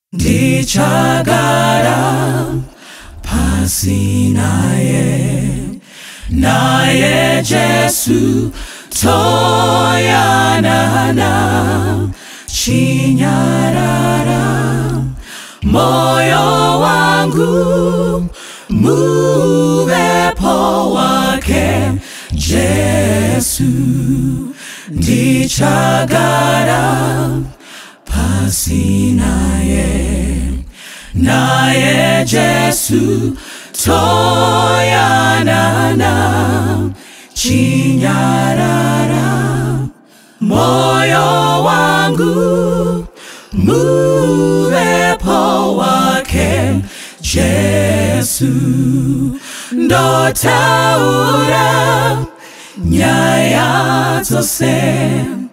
Ndichagara pasi naye Jesu toyanana chinyarara moyo wangu muwepo wake Jesu. Ndichagara pasi naye Jesu toyanana chinyarara moyo wangu muwepo wake Jesu. Ndotaura nyaya zose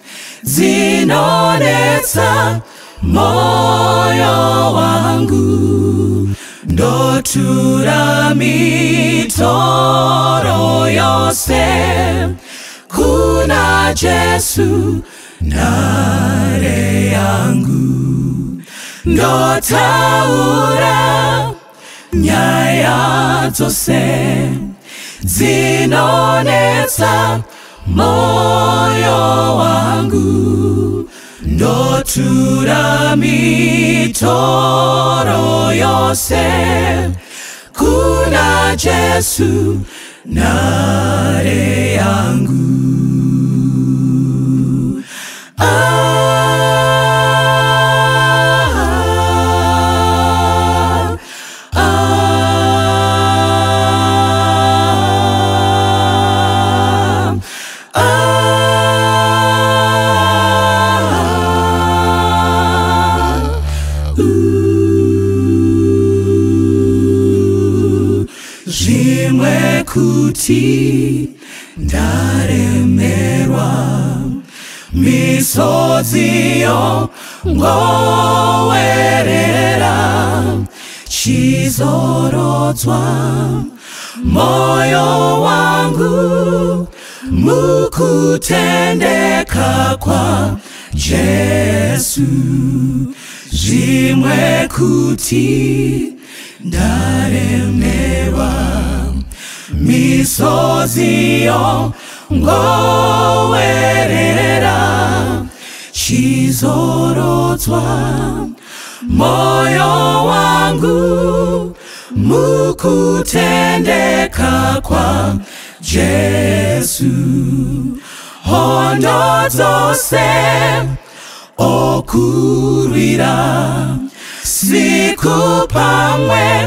zinonetsa moyo wangu, ndotura mitoro yose kuna Jesu nare yangu. Ndotaura nyaya zose zinonetsa moyo wangu, ndotura mitoro yose kuna Jesu nare yangu. Zimwe kuti ndaremerwa misoziyo ngowerera chizorodzwa moyo wangu mukutendeka kwa Jesu. Zimwe kuti ndaremerwa misoziyo ngowerera chizorodzwa moyo wangu mukutendeka kwa Jesu. Hondo dzose okurwira siku pamwe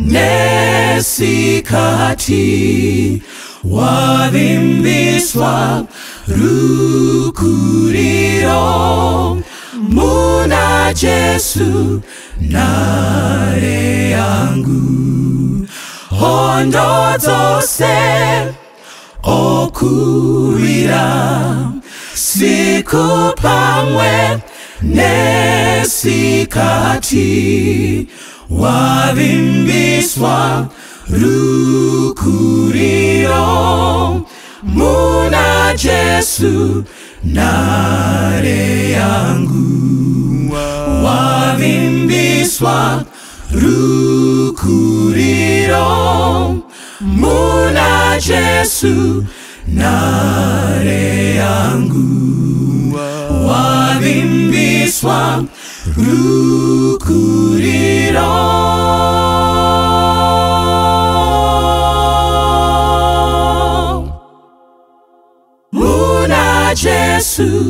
nesikati wavimbiswa rukuriro muna Jesu nare yangu. Hondo dzose okurwira siku pamwe nesikati wavimbiswa rukuriro muna Jesu nare yangu. Wavimbiswa rukuriro muna Jesu nare yangu. Wavimbiswa rukuriro muna Jesu